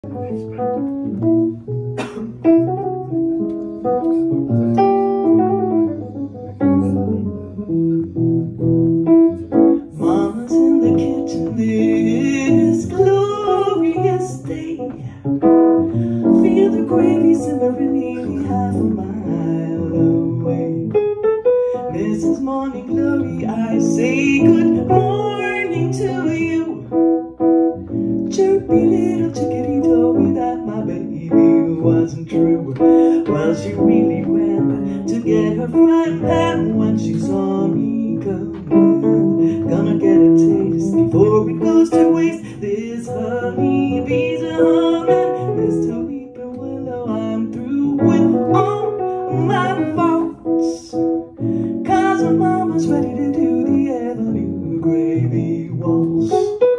Mama's in the kitchen this glorious day. Feel the gravy simmering nearly half a mile away. Mrs. Morning Glory, I say good morning to you. Chirpy little chickadee told me that my baby wasn't true. Well, she really ran to get her frying pan when she saw me coming. Gonna get a taste before it goes to waste. This honeybee's a humming, Mr. Weeping Willow, I'm through with all my faults. 'Cause my mama's ready to do the Avenue Gravy Waltz.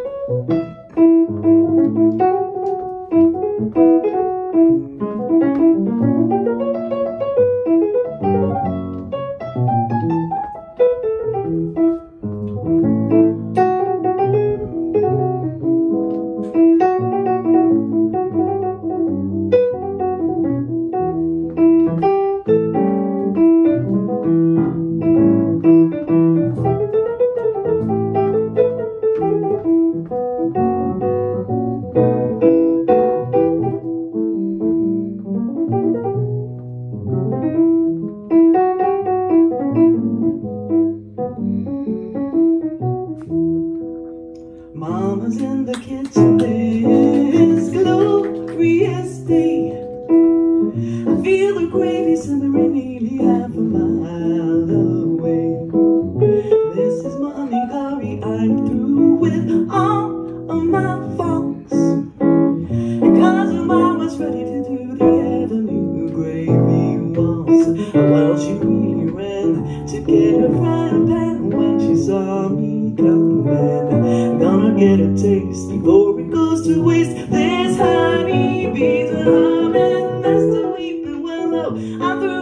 Mama's in the kitchen this glorious day. I feel the gravy simmering nearly half a mile away. Mrs. Morning Glory, I'm through with all of my faults. Because Mama's ready to do the Avenue Gravy Waltz. Well, she really ran to get her frying pan when she saw me coming. Gonna get a taste before it goes to waste. This honeybee's a humming, Mr. Weeping Willow, I'm through